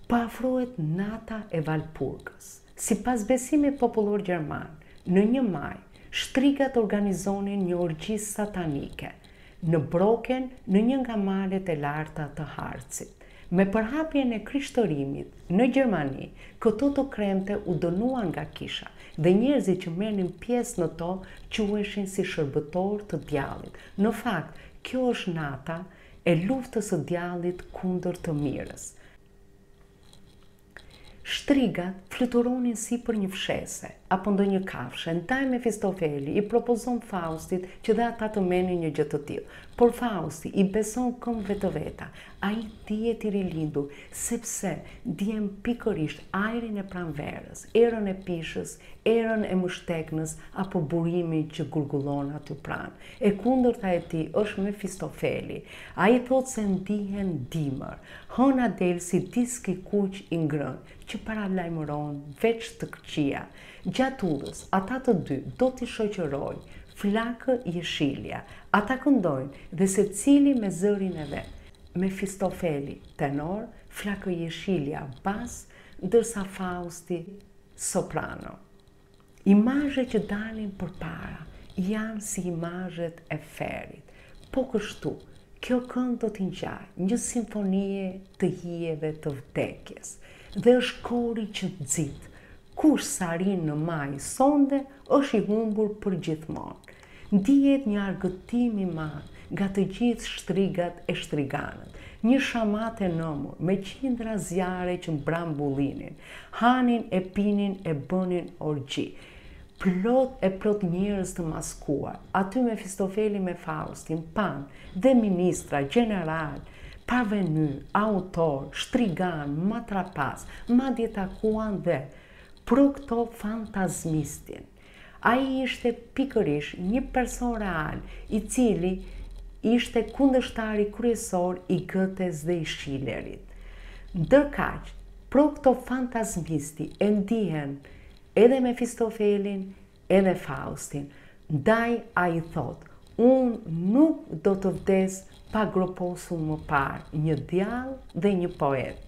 Paafrohet nata e Valpurgës. Sipas besimit popullor gjerman, në 1 maj, shtrigat organizonin një orgji satanike në Broken, në një nga malet e larta të Harcit. Me përhapjen e Krishtërimit në Gjermani, këto të kremte u dënuan nga kisha dhe njerëzit që merrnin pjesë në to quheshin si shërbëtor të djallit. Në fakt, kjo është nata e luftës së djallit kundër të mirës. Shtrigat fluturonin si për një fshese apo ndonjë kafshë. Ndaj Mefistofeli i propozon Faustit që dhe ata të menin një gjë të tillë. Por Fausti i beson këmbëve të veta. Ai dihet i rilindur sepse ndjen pikërisht ajrin e pranverës, erën e pishës, erën e mështeknës apo burimin që gurgullon aty pranë. E kundërta e tij është Mefistofeli. Ai thotë se ndihen dimër. Hëna del si disk i kuq i ngrënë që paralajmëron veç të këqija. Gjatë udhës, ata të dy do t'i shoqërojnë Flakë Jeshilja. Ata këndojnë dhe secili me zërin e vet. Mefistofeli tenor, Flakë Jeshilja bas, ndërsa Fausti soprano. Imazhet që dalin përpara janë si imazhet e ferit. Po kështu, kjo këngë do t'i ngjajë një simfonie të hijeve të vdekjes. Dhe është kori që nxit. Kush sarin në maj sonde është i humbur për gjithmonë. Ndihet një argëtim i madh nga të gjithë shtrigat e shtriganët. Një shamat e nëmur me qindra zjarre që mbrambulinin, hanin e pinin e bënin orgji. Plot njerëz të maskuar. Aty Mefistofeli me Faustin, pan dhe ministra, general, parvenu, autor, shtrigan, matrapas, madje takuan dhe Prokto fantazmistin. Ai ishte pikërisht një person real, i cili ishte kundërshtari kryesor i Goethes dhe i Schillerit. Ndërkaq, Prokto fantazmisti e ndihen edhe Mefistofelin, edhe Faustin. Ndaj ai thot, unë nuk do të vdes pa groposur më parë një djallë dhe një poet.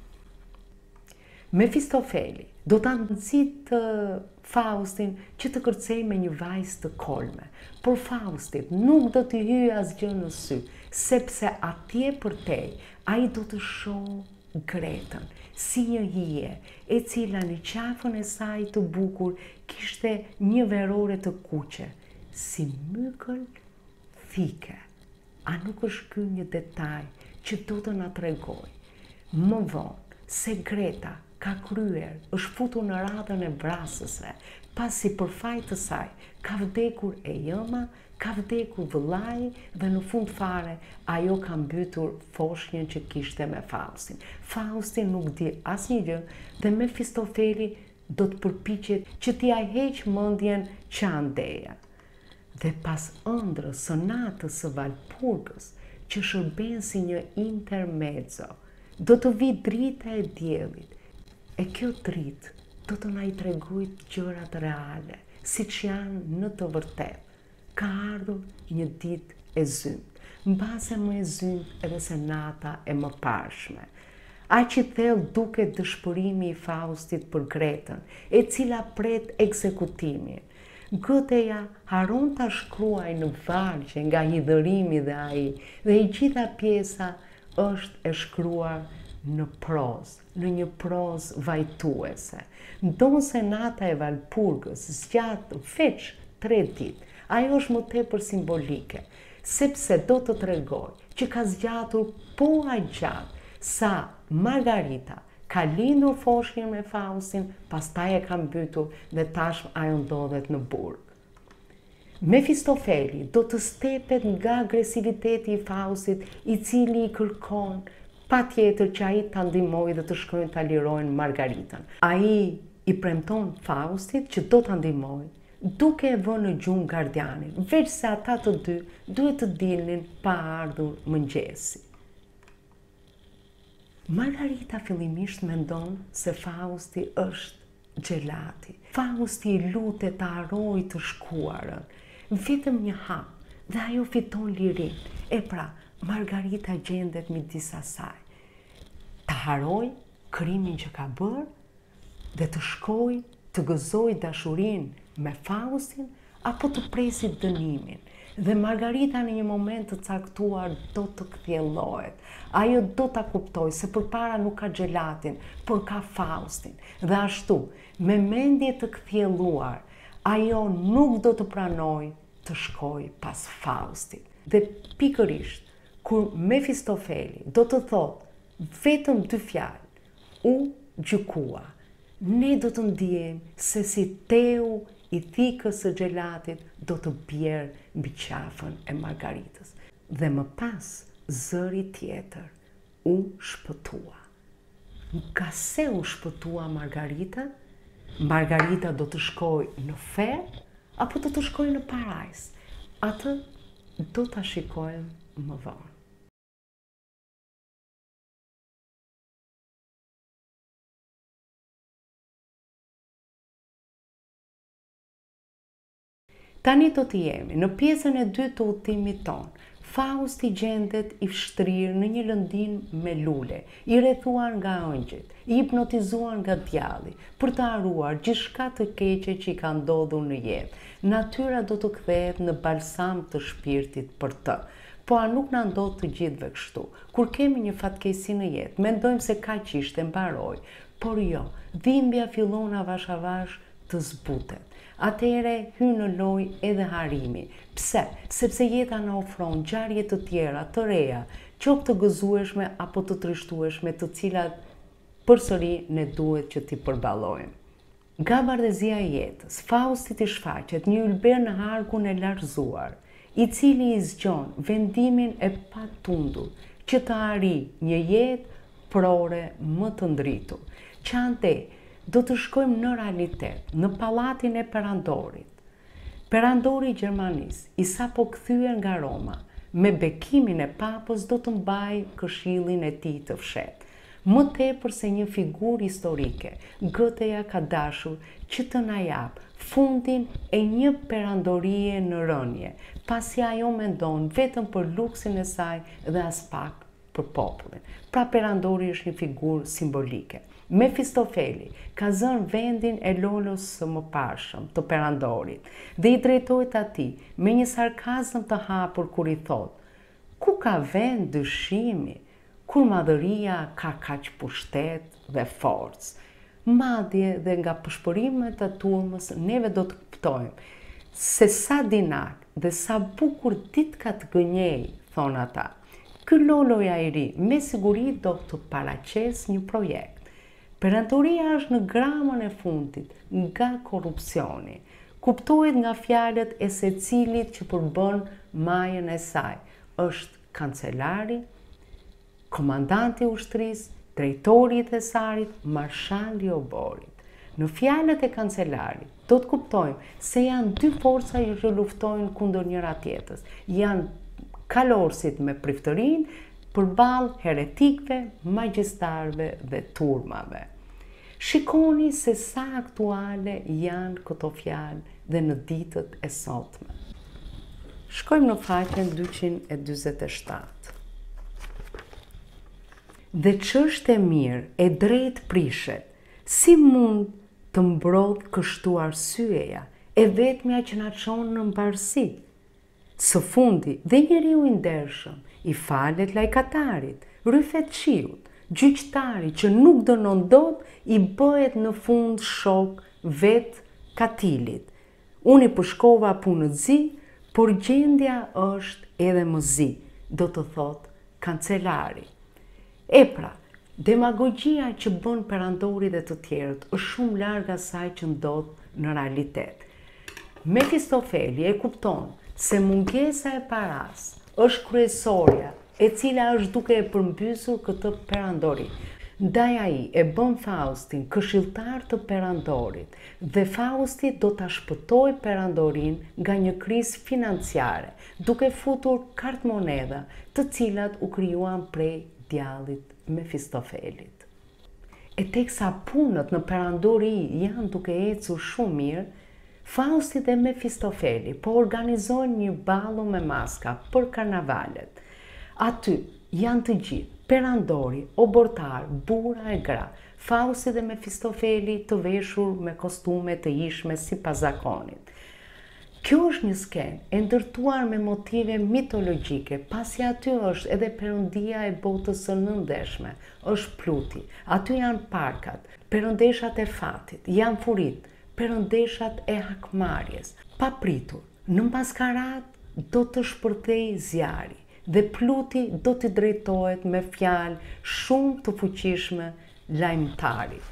Mefistofeli do ta nxitë Faustin që të kërcej me një vajzë të kolme, por Faustit nuk do t'i hyjë asgjë në sy, sepse atje përtej ai do të shohë Gretën, si një hije, e cila në qafën e saj të bukur kishte një verore të kuqe, si mykël thike. A nuk është ky një detaj që do të na tregoj më vonë se Greta ka kryer, është futur në radhën e vrasësve, pasi për fajt të saj ka vdekur e jëma, ka vdekur vëllai dhe në fund fare ajo ka mbytur foshnjën që kishte me Faustin. Fausti nuk di asnjë gjë dhe Mefistofeli do të përpiqet që t'i heq mendjen që andeja. Dhe pas ëndrës së natës së Valpurgës, që shërben si një intermezzo, do të vi drita e diellit. E kjo dritë do të na i tregojë gjërat reale, siç janë në të vërtetë. Ka ardhur një ditë e zymt, mbase më e zymt edhe se nata e mëparshme. Aq i thellë duket dëshpërimi i Faustit për Gretën, e cila pret ekzekutimin. Goetheja haron ta shkruaj në vargje nga hidhërimi dhe ai, dhe i gjitha pjesa është e shkruar në prozë, në një prozë vajtuese. Ndonse nata e Valpurgës zgjat veç 3 ditë, ajo është më tepër simbolike, sepse do të tregoj që ka zgjatur po aq gjatë sa Margarita ka lindur foshnjën me Faustin, pastaj e ka mbytur dhe tashmë ajo ndodhet në burg. Mefistofeli do të stepet nga agresiviteti i Faustit, i cili i kërkon patjetër që ai ta ndihmojë dhe të shkojnë ta lirojnë Margaritën. Ai i premton Faustit që do ta ndihmojë, duke e vënë në gjumë gardianin, veç se ata të dy duhet të dilnin pa ardhur mëngjesi. Margarita fillimisht mendon se Fausti është xhelati. Fausti i lutet ta harojë të shkuarën, vetëm një hap dhe ajo fiton lirinë. E pra, Margarita gjendet midis asaj. Ta haroj, krimin që ka bërë dhe të shkoj të gëzoj dashurin me Faustin apo të presi dënimin. Dhe Margarita në një moment të caktuar do të kthjellohet. Ajo do ta kuptoj se përpara nuk ka xhelatin, por ka Faustin. Dhe ashtu, me mendje të kthjelluar, ajo nuk do të pranoj të shkoj pas Faustit. Dhe pikërisht, kur Mefistofeli do të thotë vetëm 2 fjalë, u gjykua, ne do të ndiejmë se si teu i thikës së xhelatit do të bjerë mbi qafën e Margaritës. Dhe më pas, zëri tjetër u shpëtua. Nga se u shpëtua Margarita? Margarita do të shkoj në ferë apo do të shkoj në parajs? Atë do ta shikojmë më vonë. Tani do të jemi në pjesën e dytë të udhëtimit ton. Fausti gjendet i fshtrirë në një lëndin me lule, i rrethuar nga ëngjëjt, i hipnotizuar nga djalli, për të haruar gjithçka të keqe që i ka ndodhur në jetë. Natyra do të kthehet në balsam të shpirtit për të. Po a nuk na ndodh të gjithëve kështu? Kur kemi një fatkeqësi në jetë, mendojmë se kaq ishte, mbaroi, por jo, dhimbja fillon avash avash të zbutet. Atëhere hyn në lojë edhe harimi. Pse? Sepse jeta na ofron ngjarje të tjera, të reja, qoftë të gëzueshme apo të trishtueshme, të cilat përsëri ne duhet që t'i përballojmë. Nga bardhëzia e jetës, Faustit i shfaqet një ylber në harkun e largëzuar, i cili i zgjon vendimin e patundur që të arrijë një jetë prore më të ndritur. Që ante do të shkojmë në realitet, në pallatin e Perandorit. Perandori i Gjermanisë, i sapo kthyer nga Roma, me bekimin e papës do të mbajë këshillin e tij të fshehtë. Më tepër se një figurë historike, Goetheja ka dashur që të na jap fundin e një perandorie në rënje, pasi ajo mendon vetëm për luksin e saj dhe as pak për popullin. Pra Perandori është një figurë simbolike. Mefistofeli ka zënë vendin e Lolos së mëparshëm të Perandorit dhe i drejtohet atij me një sarkazëm të hapur kur i thot: "Ku ka vend dyshimi, kur madhëria ka kaq pushtet dhe forcë?" Madje dhe nga pëshpërimet e turmës neve do të kuptojmë se sa dinak dhe sa bukur ditka të gënjej, thon ata. Ky Loloja i ri me siguri do të paraqes një projekt. Perandoria është në gramën e fundit nga korrupsioni. Kuptohet nga fjalët e secilit që përbën majën e saj. Është kancelari, komandanti i ushtrisë, drejtori i thesarit, marshalli i oborit. Në fjalët e kancelarit do të kuptojmë se janë 2 forca që luftojnë kundër njëra tjetrës. Janë kalorësit me priftërinë përballë heretikëve, magjistarëve dhe turmave. Shikoni se sa aktuale janë këto fjalë dhe në ditët e sotme. Shkojmë në faqen 247. Dhe ç'është e mirë e drejt prishet, si mund të mbrodh kështu arsyeja, e vetmja që na çon në mbarësi. Së fundi dhe njeriu i ndershëm, i falet lajkatarit, rryfet qiut, gjyqtari që nuk dënon dot i bëhet në fund shok vet katilit. Unë i përshkova punë zi, por gjendja është edhe më zi, do të thot kancelari. E pra, demagogjia që bën Perandori dhe të tjerët është shumë larg asaj që ndodh në realitet. Mefistofeli e kupton se mungesa e paras është kryesorja e cila është duke e përmbysur këtë Perandori. Ndaj ai e bën Faustin këshilltar të Perandorit dhe Fausti do ta shpëtojë Perandorin nga një krizë financiare, duke futur kartë monedha, të cilat u krijuan prej djallit Mefistofelit. E teksa punët në Perandori janë duke ecur shumë mirë, Fausti dhe Mefistofeli po organizojnë një ballo me maska për karnavalet. Aty janë të gjithë, Perandori, obortar, bura e gra, Fausti dhe Mefistofeli të veshur me kostume të ishme si pas zakonit. Kjo është një skenë e ndërtuar me motive mitologjike, pasi aty është edhe perëndia e botës së nëndeshme, është Pluti, aty janë parkat, perëndeshat e fatit, janë furit, perëndeshat e hakmarrjes. Papritur, në maskarat do të shpërthej zjarri dhe Pluti do t'i drejtohet me fjalë shumë të fuqishme lajmëtarit.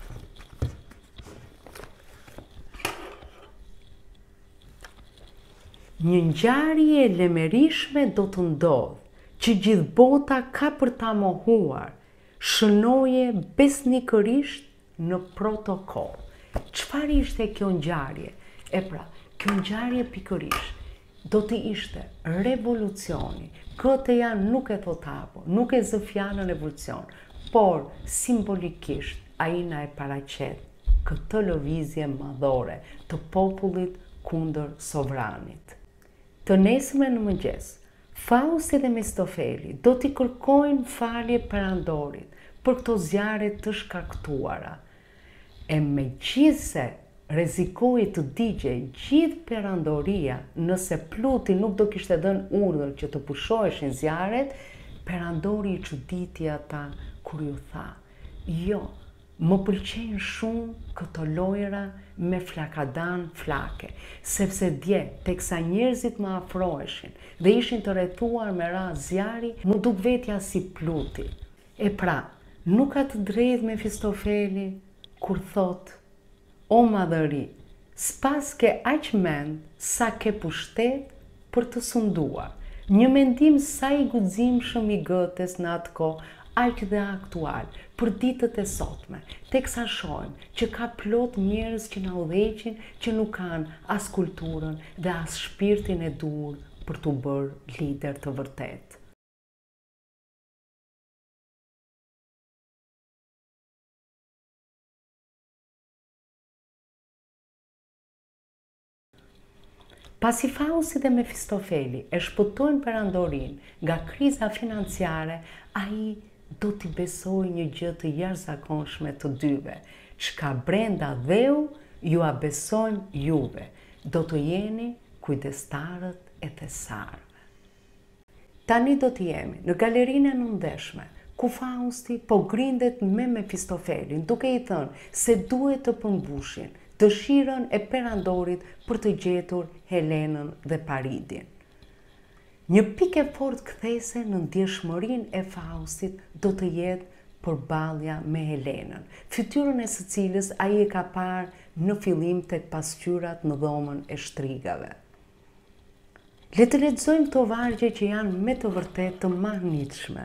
Një ngjarje e lemerishme do të ndodhë, që gjithë bota ka për ta mohuar, shënoje besnikërisht në protokoll. Çfarë ishte kjo ngjarje? Kjo ngjarje pikërisht do të ishte revolucioni. Këtë janë nuk e thot apo, nuk e zë fjalën revolucion, por simbolikisht ai na e paraqet këtë lëvizje madhore të popullit kundër sovranit. Të nesërme në mëngjes, Fausti dhe Mefistofeli do t'i kërkojnë falje perandorit për këto zjarre të shkaktuara. E megjithse rrezikoi të digje gjithë perandoria nëse Pluti nuk do kishte dhënë urdhër që të pushoheshin zjarret, perandori i çuditi ata kur ju tha: "Jo, më pëlqejnë shumë këto lojra me flakadan flake, sepse dje, teksa njerëzit më afroheshin dhe ishin të rrethuar me rast zjarri, më duk vetja si Pluti." E pra, nuk ka të drejtë Mefistofeli kur thot: "O madhëri, s'pas ke aq mend sa ke pushtet për të sunduar." Një mendim sa i guximshëm i Goethes në atë kohë, aq dhe aktual për ditët e sotme, teksa shohim që ka plot njerëz që na udhëheqin që nuk kanë as kulturën dhe as shpirtin e dur për t'u bërë lider të vërtet. Pasi Fausti dhe Mefistofeli e shpëtojnë perandorin nga kriza financiare, ai do t'i besoj një gjë të jashtëzakonshme të dyve, çka brenda dheu ju a besojmë juve, do të jeni kujdestarët e thesarëve. Tani do të jemi në galerinë e nëndeshme, ku Fausti po grindet me Mefistofelin, duke i thënë se duhet të përmbushin dëshirën e perandorit për të gjetur Helenën dhe Paridin. Një pikë e fortë kthese në ndjeshmërinë e Faustit do të jetë përballja me Helenën, fytyrën e së cilës ai e ka parë në fillim tek pasqyrat në dhomën e shtrigave. Le të lexojmë këto vargje që janë me të vërtetë të mahnitshme.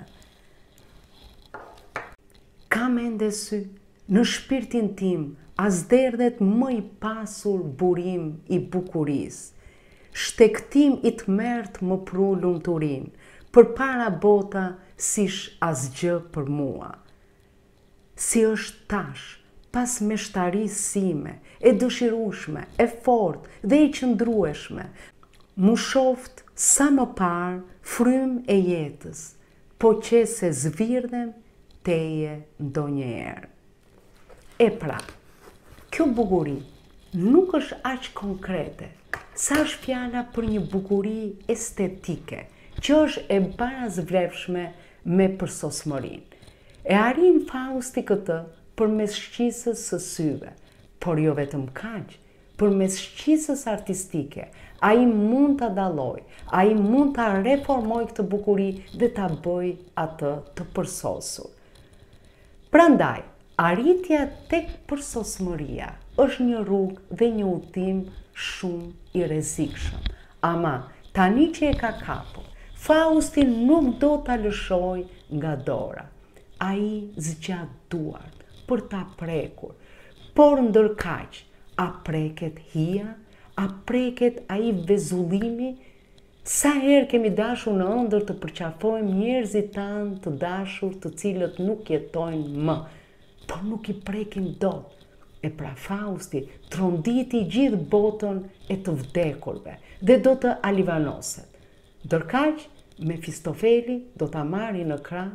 Kam ende sy në shpirtin tim as derdhet më i pasur burim i bukurisë. Shtektim i të mertë më pru lumturin, për para bota sish asgjë për mua. Si është tash, pas meshtarisë sime, e dëshirueshme, e fortë dhe e qëndrueshme, mu shoft sa më parë frym e jetës, po që se zvirdhem teje ndonjëherë. E pra, kjo bukuri nuk është aq konkrete, sa është fjala për një bukuri estetike, që është e barazvlefshme me përsosmërinë. E arrin Fausti këtë përmes shqisës së syve, por jo vetëm kaq, përmes shqisës artistike, ai mund ta dallojë, ai mund ta reformojë këtë bukuri dhe ta bëjë atë të përsosur. Prandaj, arritja tek përsosmëria është një rrugë dhe një udhtim shumë i rrezikshëm. Ama tani që e ka kapur, Fausti nuk do ta lëshojë nga dora. Ai zgjat duart për ta prekur, por ndërkaq, a preket hija, a preket ai vezullimi? Sa herë kemi dashur në ëndër të përqafojmë njerëzit tanë të dashur të cilët nuk jetojnë më, por nuk i prekin dot. E pra Fausti tronditi gjithë botën e të vdekurve dhe do të alivanoset. Ndërkaq, Mefistofeli do ta marrë në krah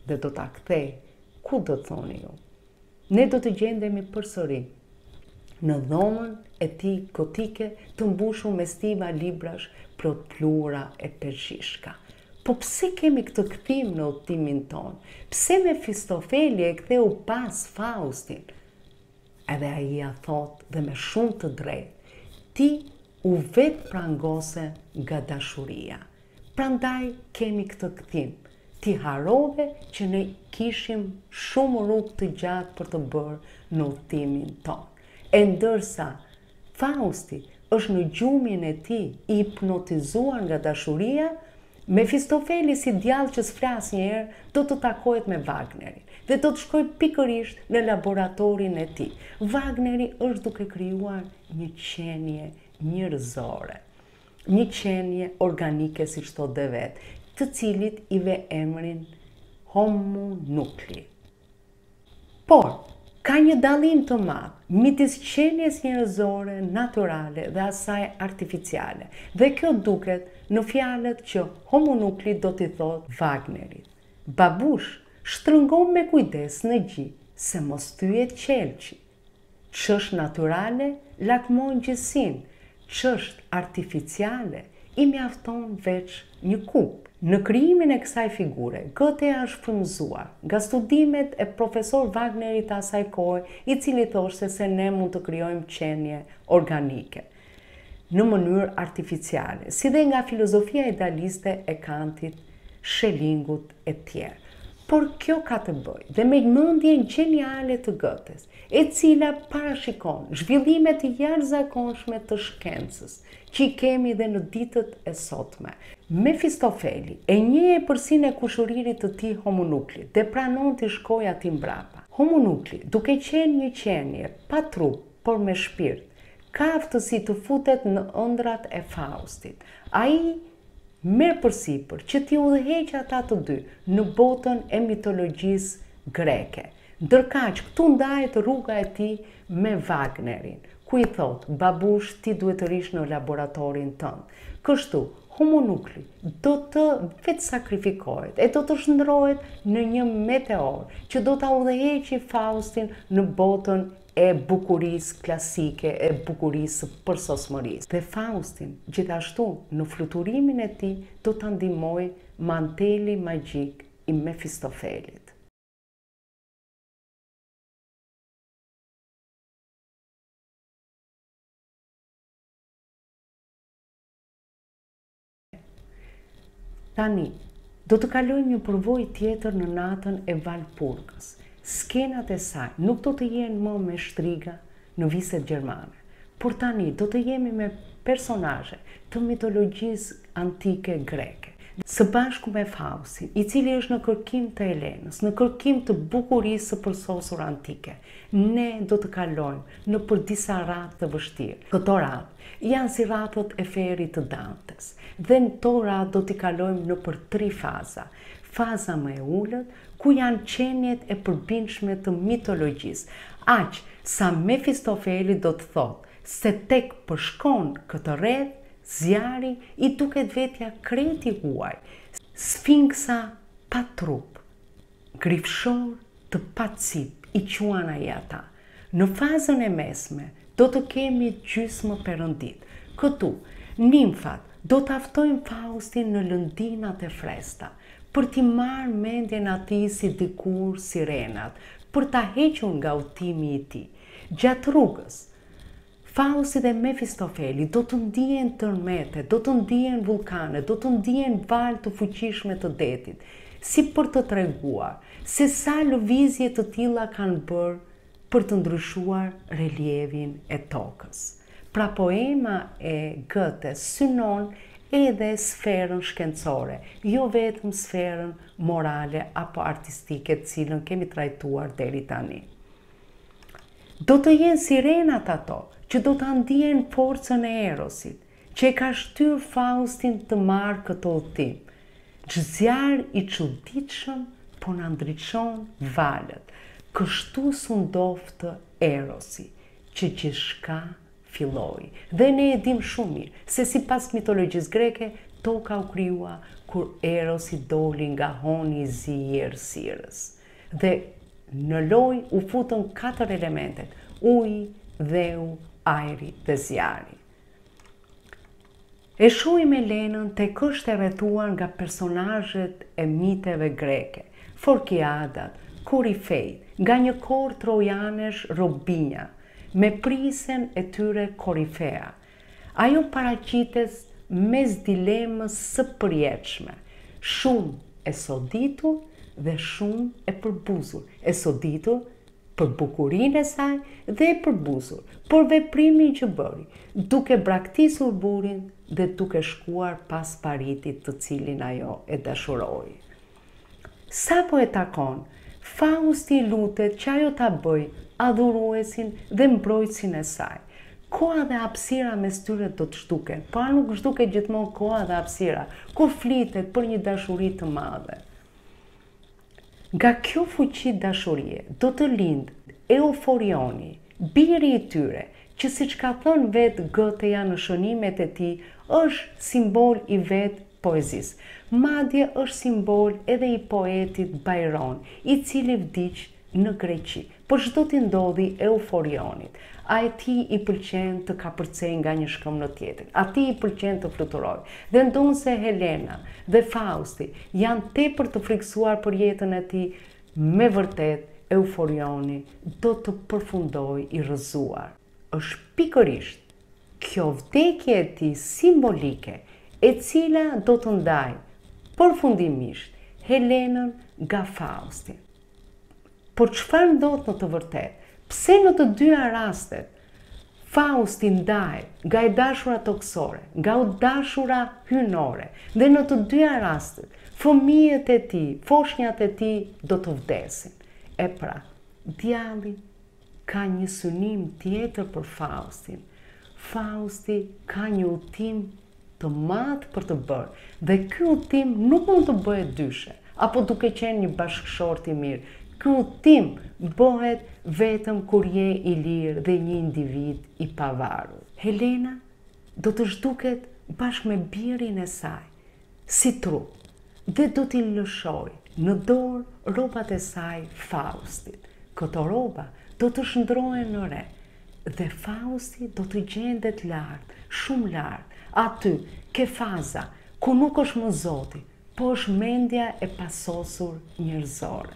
dhe do ta kthej, ku do thoni ju? Ne do të gjendemi përsëri në dhomën e tij gotike të mbushur me stiva librash plot plura e pershishka. Po pse kemi këtë kthim në udhtimin ton? Pse Mefistofeli e ktheu pas Faustin? Edhe ai ja thot dhe me shumë të drejtë, ti u vetë prangose nga dashuria. Prandaj kemi këtë kthim. Ti harove që ne kishim shumë rrugë të gjatë për të bërë në udhtimin ton. E ndërsa Fausti është në gjumjen e tij i hipnotizuar nga dashuria, Mefistofeli si djallë që s'flas njëherë do të takohet me Wagnerin dhe do të shkojë pikërisht në laboratorin e tij. Wagneri është duke krijuar një qenie njerëzore, një qenie organike siç thotë dhe vetë, të cilit i ve emrin homunukli. Por ka një dallim të madh midis qenies njerëzore natyrale dhe asaj artificiale. Dhe kjo duket në fjalët që homunukli do t'i thotë Wagnerit. Babush, shtrëngon me kujdes në gjë se mos thyet qelçi. Ç'është natyrale, lakmon gjësin. Ç'është artificiale, i mjafton veç një kup. Në krijimin e kësaj figure, Goethe është frymëzuar nga studimet e profesor Wagnerit të asaj kohe, i cili thoshte se ne mund të krijojmë qenie organike në mënyrë artificiale, si dhe nga filozofia idealiste e Kantit, Schellingut e tjerë. Por kjo ka të bëjë dhe me mendjen gjeniale të Goethes, e cila parashikon zhvillimet e jashtëzakonshme të shkencës, që i kemi dhe në ditët e sotme. Mefistofeli e njeh përsinë e kushëririt të tij homunuklit dhe pranon të shkojë aty mbrapa. Homunukli, duke qenë një qenie pa trup, por me shpirt, ka aftësi të futet në ëndrat e Faustit. Ai merr përsipër që t'i udhëheq ata të dy në botën e mitologjisë greke. Ndërkaq këtu ndahet rruga e tij me Wagnerin, ku i thot, babush, ti duhet të rish në laboratorin tënd. Kështu, homunukli do të vetë sakrifikohet e do të shndrohet në një meteor që do ta udhëheqë Faustin në botën e bukurisë klasike, e bukurisë së përsosmërisë. Dhe Faustin, gjithashtu, në fluturimin e tij do ta ndihmojë manteli magjik i Mefistofelit. Tani, do të kalojmë një përvojë tjetër në natën e Valpurgës. Skenat e saj nuk do të jenë më me shtriga në viset gjermane, por tani do të jemi me personazhe të mitologjisë antike greke. Së bashku me Faustin, i cili është në kërkim të Helenës, në kërkim të bukurisë së përsosur antike, ne do të kalojmë në për disa radhë të vështirë. Këto radhë janë si radhët e ferit të Dantes, dhe në to radhë do t'i kalojmë në për 3 faza. Faza më e ullët, ku janë qenjet e përbindshme të mitologjisë, aq sa Mefistofeli do të thotë se tek përshkon këtë rreth, zjarri i duket vetja kreti huaj, sfinksa pa trup, grifshor të pa cip, i quan ai ata. Në fazën e mesme do të kemi gjysmë perëndit. Këtu, nimfat do të aftojnë Faustin në lëndinat e fresta, për t'i marrë mendjen atij si dikur sirenat, për ta hequr nga udhëtimi i tij. Gjatë rrugës, Fausti dhe Mefistofeli do të ndihen tërmete, do të ndihen vulkane, do të ndihen valë të fuqishme të detit, si për të treguar se sa lëvizje të tilla kanë bërë për të ndryshuar relievin e tokës. Pra poema e Goethe synon edhe sferën shkencore, jo vetëm sferën morale apo artistike të cilën kemi trajtuar deri tani. Do të jenë sirenat ato që do të ndihen forcën e Erosit, që e ka shtyr Faustin të marrë këtë udhtim. Zjarr i çuditshëm po na ndriçon valët. Kështu s'u ndoftë Erosi, që gjithçka filloi. Dhe ne e dim shumë mirë se sipas mitologjisë greke, toka u krijua kur Erosi doli nga honi i zi i errësirës. Dhe në lojë u futën 4 elementet: uji, dheu, ajri dhe zjarri. E shohim Helenën tek është e rrethuar nga personazhet e miteve greke, Forkiadat, Korifejt, nga një kohë trojanesh robinja, me prisen e tyre korifea. Ajo paraqitet mes dilemës së përjetshme, shumë e soditur dhe shumë e përbuzur. E soditur për bukurinë e saj dhe e përbuzur për veprimin që bëri, duke braktisur burrin dhe duke shkuar pas paritit të cilin ajo e dashuroi. Sa po e takon, Fausti lutet që ajo ta bëj adhuruesin dhe mbrojtësin e saj. Koha dhe hapësira mes tyre do të zhduken, por nuk zhduket gjithmonë koha dhe hapësira, kur flitet për një dashuri të madhe. Nga kjo fuqi dashurie do të lind Euforioni, biri i tyre, që siç ka thënë vetë Goetheja në shënimet e tij, është simbol i vetë poezisë. Madje është simbol edhe i poetit Byron, i cili vdiq në Greqi, por çdo t'i ndodhi Euforionit. Atij i pëlqen të kapërcej nga një shkëm në tjetër, atij i pëlqen të fluturojë. Dhe ndonse Helena dhe Fausti janë tepër të frikësuar për jetën e tij, me vërtet Euforioni do të përfundojë i rrëzuar. Është pikërisht kjo vdekje e tij simbolike e cila do të ndajë përfundimisht Helenën nga Fausti. Por çfarë ndodh në të vërtetë? Pse në të dyja rastet Fausti ndaj nga e dashura toksore, nga e dashura hynore, dhe në të dyja rastet fëmijët e tij, foshnjat e tij do të vdesin. E pra, djalli ka një synim tjetër për Faustin. Fausti ka një udhtim të madh për të bërë, dhe ky udhtim nuk mund të bëhet dyshe, apo duke qenë një bashkëshort i mirë. Ky udhtim bëhet vetëm kur je i lirë dhe një individ i pavarur. Helena do të zhduket bashkë me birin e saj, si trup, dhe do t'i lëshojë në dorë rrobat e saj Faustit. Këto rroba do të shndrohen në re, dhe Fausti do të gjendet lart, shumë lart, aty, ke faza, ku nuk është më Zoti, po është mendja e pasosur njerëzore.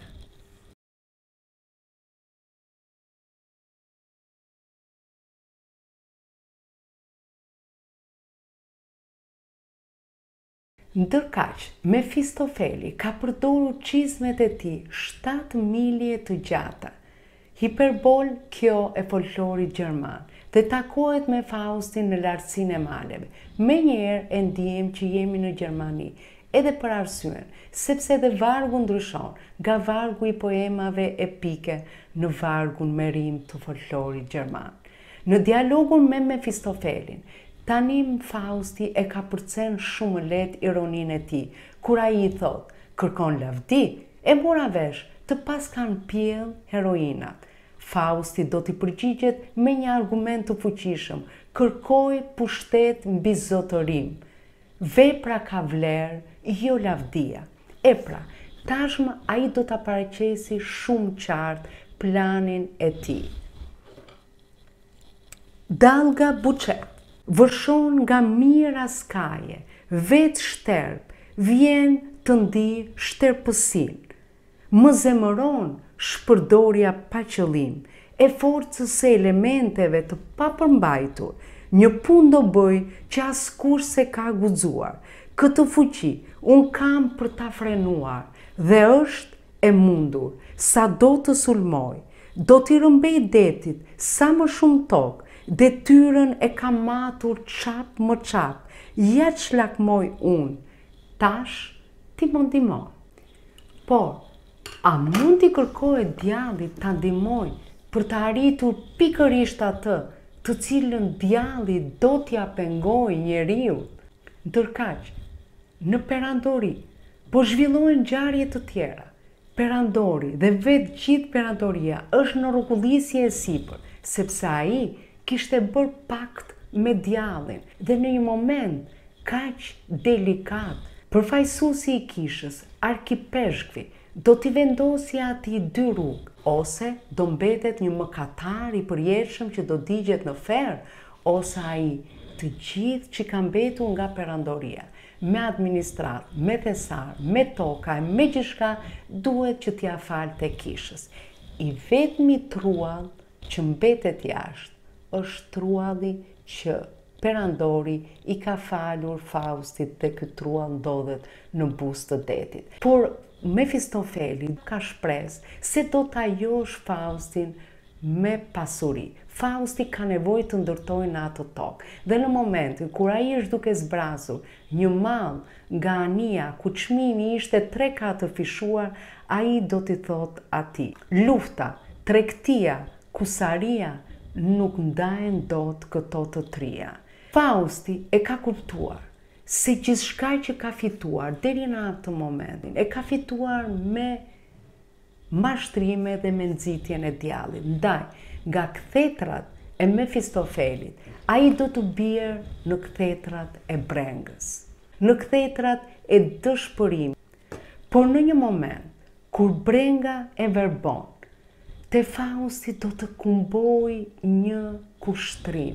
Ndërkaq, Mefistofeli ka përdorur çizmet e tij 7 milje të gjata, hiperbol kjo e folklorit gjerman, dhe takohet me Faustin në lartësinë e maleve. Menjëherë e ndiejmë që jemi në Gjermani, edhe për arsyen, sepse edhe vargu ndryshon nga vargu i poemave epike në vargun me rim të folklorit gjerman. Në dialogun me Mefistofelin, tani Fausti e ka përcen shumë lehtë ironinë e tij, kur ai i thot: "Kërkon lavdi?" E mora vesh të pas kanë pjell heroinat. Fausti do t'i përgjigjet me një argument të fuqishëm: kërkoj pushtet mbi zotërim. Vepra ka vlerë, jo lavdia. E pra, tashmë ai do ta paraqesi shumë qartë planin e tij. Dalga buçet vërshon nga mira skaje, vetë shterp, vjen të ndi shterpësin. Më zemëron shpërdorja pa qëllim, e forcës së elementeve të papërmbajtur, një punë do bëj që askush se ka guxuar. Këtë fuqi unë kam për ta frenuar dhe është e mundur, sa do të sulmoj, do t'i rëmbej detit sa më shumë tokë, detyrën e kam matur qap më qap, ja që lakmoj unë, tash ti më ndihmon. Por, a mund t'i kërkohet djallit ta ndihmoj për të arritur pikërisht atë të cilën djalli do t'ja pengojë njeriut? Ndërkaq, në perandori, po zhvillohen ngjarje të tjera. Perandori dhe vetë gjithë perandoria është në rrugullisje e sipër, sepse ai kishte bërë pakt me djallin dhe në një moment kaq delikat Përfaqësuesi i kishës, arkipeshkvi, do t'i vendosi ati 2 rrugë, ose do mbetet një mëkatar i përjetshëm që do digjet në ferë, ose ai të gjithë që ka mbetur nga perandoria, me administratë, me thesar, me toka, me gjithçka, duhet që t'ia falte kishës. I vetmi truall që mbetet jashtë është trulli që perandori i ka falur Faustit dhe ky truall ndodhet në buzë të detit. Por Mefistofeli ka shpresë se do ta josh Faustin me pasuri. Fausti ka nevojë të ndërtojë në atë tokë. Dhe në momentin kur ai është duke zbrasur një mall nga ania ku çmimi ishte 3-4 fishuar, ai do t'i thotë atij: lufta, tregtia, kusaria nuk ndajen dot këto të trija. Fausti e ka kuptuar se gjithçka që ka fituar deri në atë momentin e ka fituar me mashtrime dhe me nxitjen e djallit. Ndaj, nga kthetrat e Mefistofelit, ai do të bjerë në kthetrat e brengës, në kthetrat e dëshpërimit. Por në një moment kur brenga e verbon, te Fausti do të kumboj një kushtrim,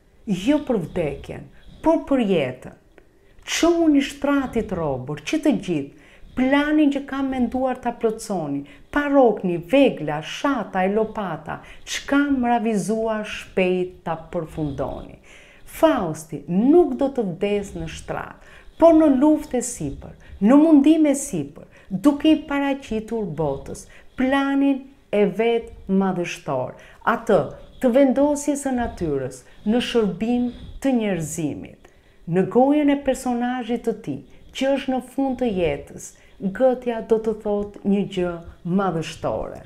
jo për vdekjen, por për jetën. Çohu një shtratit robër që të gjithë planin që kam menduar ta plotësoni, parokni, vegla, shata e lopata, çka mravizuar shpejt ta përfundoni. Fausti nuk do të vdes në shtrat, por në luftë sipër, në mundim sipër, duke i paraqitur botës planin e vet madhështor, atë të vendosjes së natyrës në shërbim të njerëzimit. Në gojën e personazhit të tij, që është në fund të jetës, gotja do të thotë një gjë madhështore.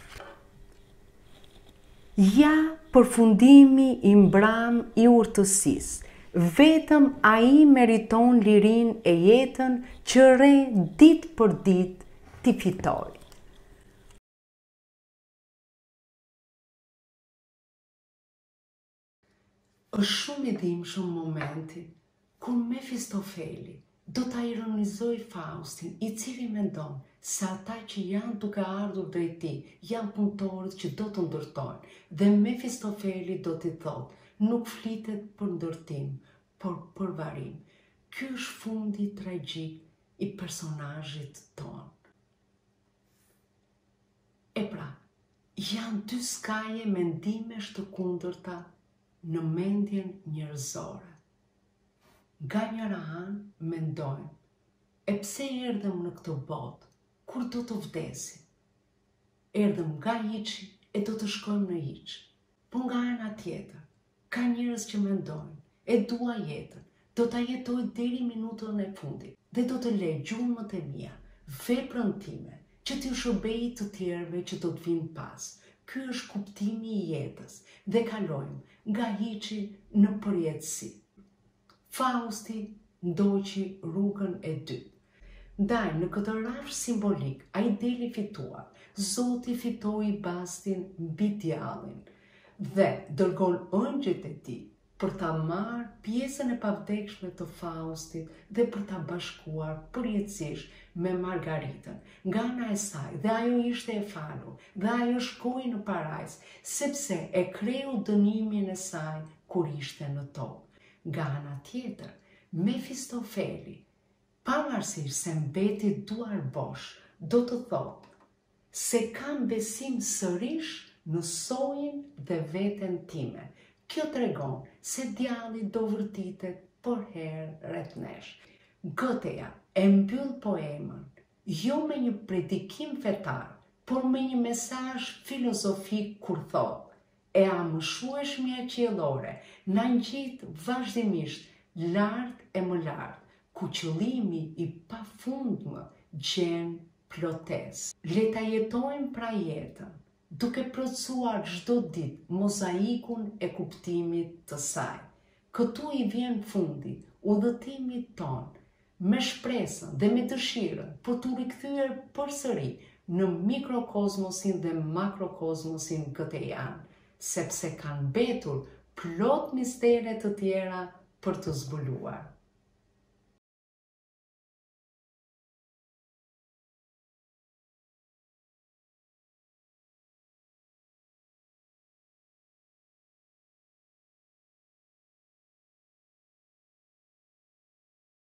Ja përfundimi i mbram i urtësisë, vetëm ai meriton lirinë e jetën që re ditë për ditë t'i fitojë. Është shumë i dhimbshëm momenti kur Mefistofeli do ta ironizoj Faustin, i cili mendon se ata që janë duke ardhur drejt tij janë punëtorët që do të ndërtojnë, dhe Mefistofeli do t'i thotë: nuk flitet për ndërtim, por për varim. Ky është fundi tragjik i personazhit tonë. E pra, janë 2 skaje mendimesh të kundërta në mendjen njerëzore. Nga njëra anë mendojmë: e pse erdhëm në këtë botë, kur do të vdesim? Erdhëm nga hiçi e do të shkojmë në hiç. Po nga ana tjetër, ka njerëz që mendojnë: e dua jetën, do ta jetoj deri minutën e fundit dhe do të lej gjurmët e mia, veprën time, që t'ju shërbej të tjerëve që do të vinë pas. Ky është kuptimi i jetës dhe kalojmë nga hiçi në përjetësi. Fausti ndoqi rrugën e dytë. Ndaj, në këtë rafsh simbolik, ai deli fituar. Zoti fitoi bastin mbi djallin dhe dërgon ëngjëjt e tij për ta marrë pjesën e pavdekshme të Faustit dhe për ta bashkuar përjetësisht me Margaritën. Nga ana e saj, dhe ajo ishte e falur, dhe ajo shkoi në parajs, sepse e kreu dënimin e saj kur ishte në tokë. Nga ana tjetër, Mefistofeli, pavarësisht se mbeti duar bosh, do të thotë se kam besim sërish në sojën dhe veten time. Kjo tregon se djalli do vërtitet për herë rreth nesh. Goteja e mbyll poemën jo me një predikim fetar, por me një mesazh filozofik kur thotë: e amëshueshmja qiellore na ngjit vazhdimisht lart e më lart, ku qëllimi i pafundëm gjen plotesë. Le ta jetojmë pra jetën, duke plotësuar çdo ditë mozaikun e kuptimit të saj. Këtu i vjen fundi udhëtimit ton, me shpresën dhe me dëshirën për t'u rikthyer përsëri në mikrokozmosin dhe makrokozmosin gëtejan, sepse kanë mbetur plot mistere të tjera për të zbuluar.